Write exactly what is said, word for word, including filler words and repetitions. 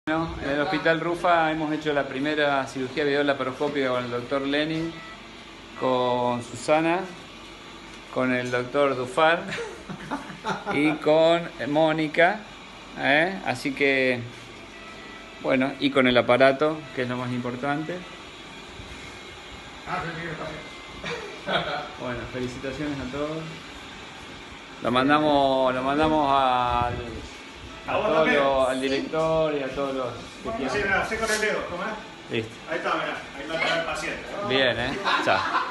Bueno, en el Hospital Rufa hemos hecho la primera cirugía videolaparoscópica con el doctor Lenin, con Susana, con el doctor Dufar y con Mónica, ¿eh? Así que, bueno, y con el aparato, que es lo más importante. Bueno, felicitaciones a todos. Lo mandamos, lo mandamos al, a todos los, al director y a todos los que Sí, quieran. mira, sé con el dedo, ¿cómo es? Listo. Ahí está, mirá, ahí va a estar el paciente. Bien, ¿eh? Chao.